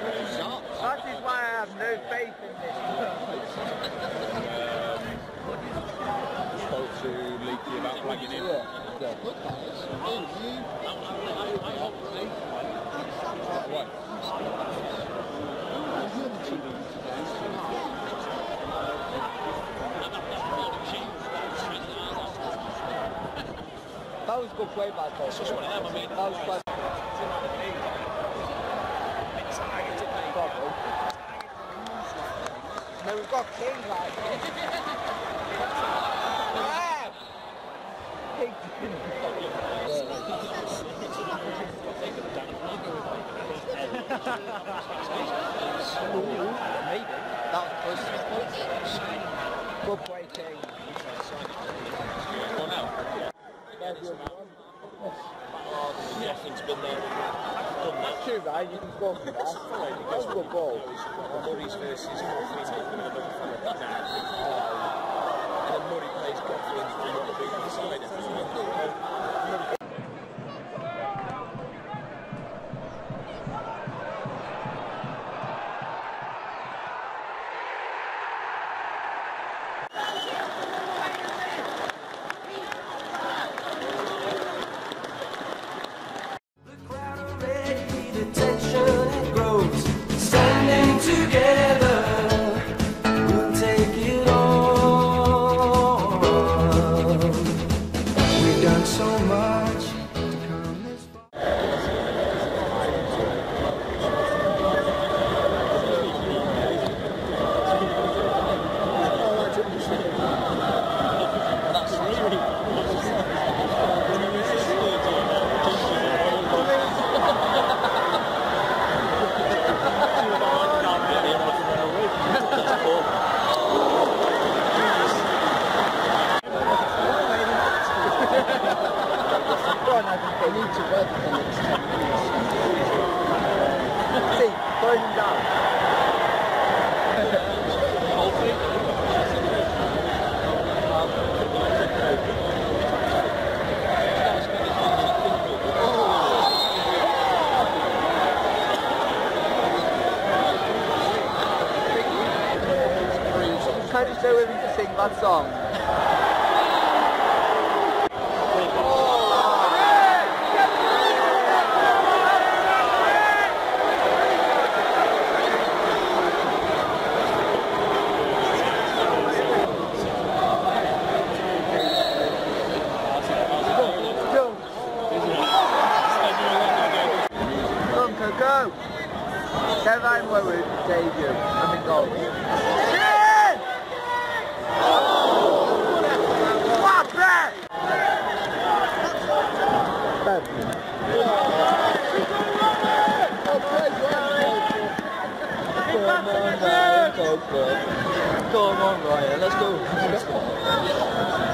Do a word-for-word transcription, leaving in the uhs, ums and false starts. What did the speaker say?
That is why I have no faith in this. Spoke to Leaky about flagging him. Yeah. What? That was good play by Paul. That was quite. No, we've got King like. Maybe. That was close. Good play, King. Well, now. Nothing's been there. That's true, right? You can score from that. That was a good ball. Murray's versus Godfrey and then Murray plays Godfrey and not the big side. Can you stay with me to sing that song? Come, Coco! Kevin Wood debut. I'm in goal. Come on, Ryan, let's go.